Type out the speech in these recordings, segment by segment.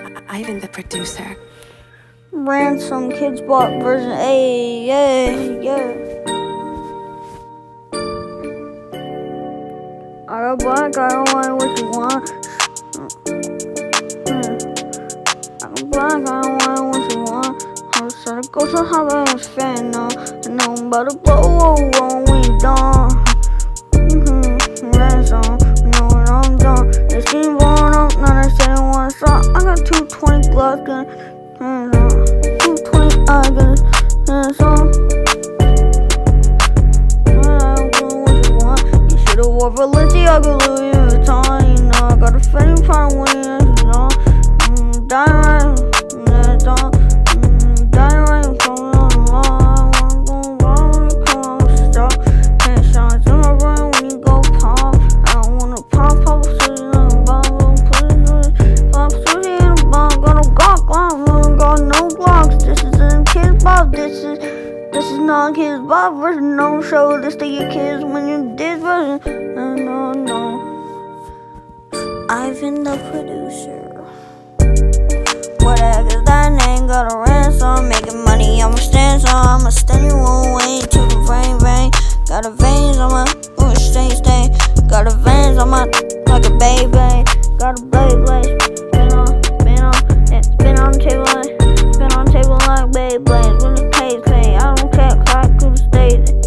Ivan the producer. Ransom Kidz Bop version A, yeah. I got black, I don't want what you want. I got black, I don't want what you want. I was trying to go so hard, but I was fan now. I know I'm about to blow when you done. Ransom, know when I'm done. This game blowing up, now they say they want to stop. I got 220 gloves, gun. 220, I got hands on. Wore Balenciaga, Louis Vuitton, you know I got a Fendi part when it's on. Dying right, it's on. Dying right, I'm coming on the line. I wanna go wrong when you come on stop. Can't shine in my brain when you go pop. I don't wanna pop, sushi in a bomb, pop sushi in a bomb. Got no Glock, got no blocks. This is in Kidz Bop, this is not Kidz Bop version. No show this to your kids when you did version. No. Ivan the producer. What the heck is that name? Got a ransom, making money, I'ma stand so I'ma stand you one way to the vein. Got a veins on my stay. Got a veins on my like a baby. Got a blade. Spin on the table like Beyblade. When it pays, I don't care, I could stay there.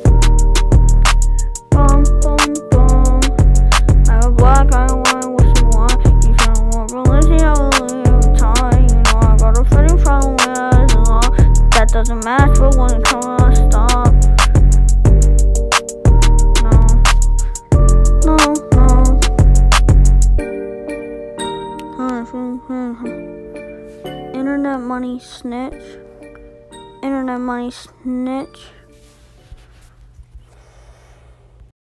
I don't want what you want. You don't want Balenciaga, Louis Vuitton. You know I got a Fendi problem when I was alone. That doesn't match, but when it comes on, stop. No. Internet money snitch.